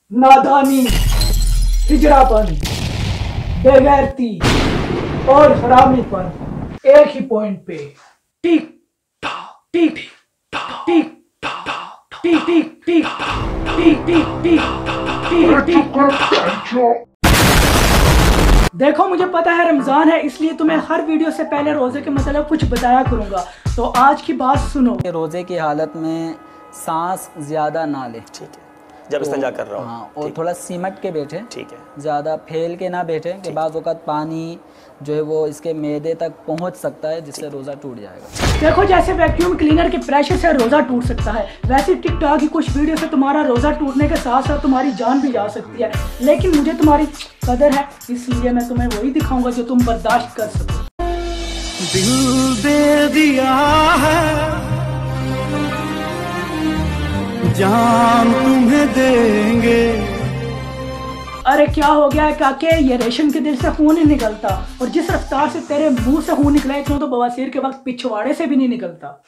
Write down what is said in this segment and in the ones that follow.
नादानी, हिजड़ापन, बेगैरती और हरामीपन एक ही पॉइंट पे टिक टिक टिक टिक टिक टिक टिक टिक टिक टिक। देखो मुझे पता है रमजान है, इसलिए तुम्हें हर वीडियो से पहले रोजे के मतलब कुछ बताया करूंगा, तो आज की बात सुनो। रोजे की हालत में सांस ज्यादा ना ले, ठीक है, जब इस्तिंजा कर रहा हूँ। हाँ, और थोड़ा सिमट के बैठे, ठीक है, ज़्यादा फैल के ना बैठे कि बाद वक़्त पानी जो है वो इसके मैदे तक पहुंच सकता है, जिससे रोज़ा टूट जाएगा। देखो जैसे वैक्यूम क्लीनर के प्रेशर से रोज़ा टूट सकता है, वैसे टिकटॉक की कुछ वीडियो से तुम्हारा रोज़ा टूटने के साथ साथ तुम्हारी जान भी जा सकती है, लेकिन मुझे तुम्हारी कदर है, इसलिए मैं तुम्हें वही दिखाऊंगा जो तुम बर्दाश्त कर सको। दिल दे दिया है, जान तुम्हें देंगे। अरे क्या हो गया है काके, ये रेशम के दिल से खून ही निकलता, और जिस रफ्तार से तेरे मुंह से खून निकला इतना तो बवासीर के वक्त पिछवाड़े से भी नहीं निकलता।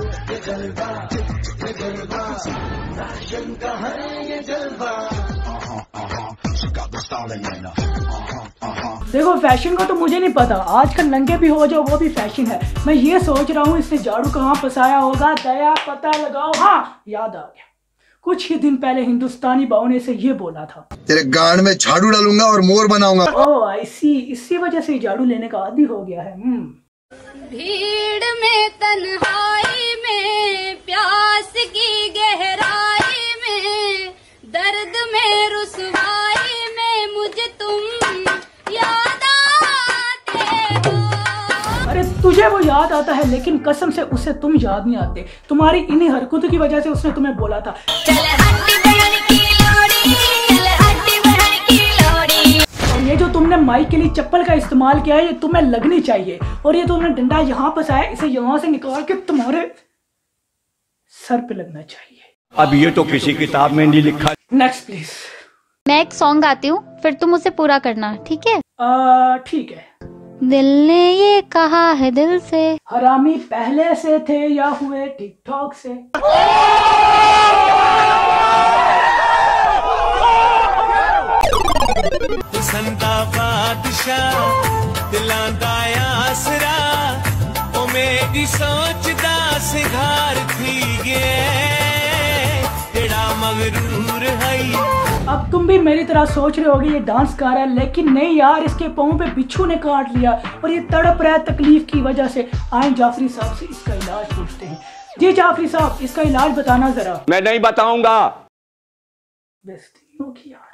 देखो फैशन का तो मुझे नहीं पता, आजकल नंगे भी हो जाओ वो भी फैशन है। मैं ये सोच रहा हूँ इसने झाड़ू कहाँ फंसाया होगा, दया पता लगाओ। हाँ याद आ गया, कुछ ही दिन पहले हिंदुस्तानी बाऊ ने इसे ये बोला था, तेरे गांड में झाड़ू डालूंगा और मोर बनाऊंगा। ओह आई सी, इसी वजह से झाड़ू लेने का आदी हो गया है। भीड़ में तन्हाई में, प्यास की गहराई में, दर्द में रुसवाई में मुझे तुम याद आते हो। अरे तुझे वो याद आता है, लेकिन कसम से उसे तुम याद नहीं आते। तुम्हारी इन्हीं हरकतों की वजह से उसने तुम्हें बोला था और ये जो तुमने माइक के लिए चप्पल का इस्तेमाल किया है ये तुम्हें लगनी चाहिए, और ये तुमने डंडा यहाँ फंसाया, इसे यहाँ से निकाल के तुम्हारे सर पे लगना चाहिए। अब ये तो किसी किताब में नहीं लिखा। Next please. मैं एक सॉन्ग गाती हूँ, फिर तुम उसे पूरा करना, ठीक है? ठीक है। दिल ने ये कहा है दिल से, हरामी पहले से थे या हुए टिकटॉक से। संता बादशाह दिलां दा आसरा, ओ मेरी सोच दा सिंगार थी गे, तेरा मगरूर है। अब तुम भी मेरी तरह सोच रहे होगे ये डांस कर रहा है, लेकिन नहीं यार, इसके पाँव पे बिच्छू ने काट लिया और ये तड़प रहा है तकलीफ की वजह से। आए जाफरी साहब से इसका इलाज पूछते हैं। जी जाफरी साहब, इसका इलाज बताना जरा। मैं नहीं बताऊंगा। बेइज्जती होगी यार।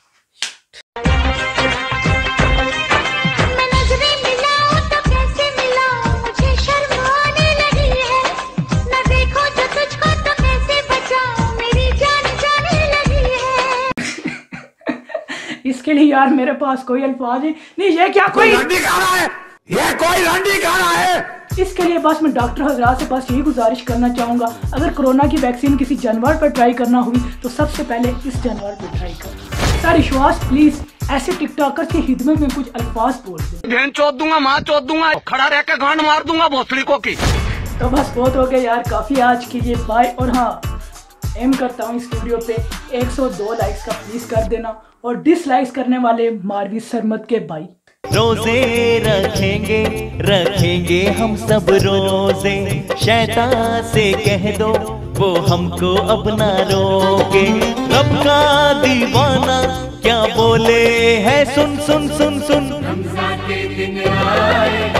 इसके लिए यार मेरे पास कोई अल्फाज नहीं। ये क्या कोई रंडी खा रहा है, ये कोई रंडी खा रहा है। इसके लिए बस मैं डॉक्टर हजरात से बस यही गुजारिश करना चाहूंगा, अगर कोरोना की वैक्सीन किसी जानवर पर ट्राई करना हुई तो सबसे पहले इस जानवर पर ट्राई करो। सर विश्वास प्लीज ऐसे टिकटॉकर की खिदमत में कुछ अल्फाज बोल दे। बहन चोद दूंगा, माँ चोद दूंगा, खड़ा रह के गांड मार दूंगा भोसड़ी को की। तो बस बहुत हो गया यार, काफी आज के लिए, बाय। और हाँ, एम करता हूँ इस वीडियो पे 102 लाइक्स का प्लीज कर देना, और डिसलाइक्स करने वाले मारवी सरमत के भाई। रोजे रखेंगे रखेंगे हम सब रोजे, शैतान से कह दो वो हमको अपना रोके। रब का दीवाना क्या बोले है, सुन सुन सुन सुन। रमजान के दिन आए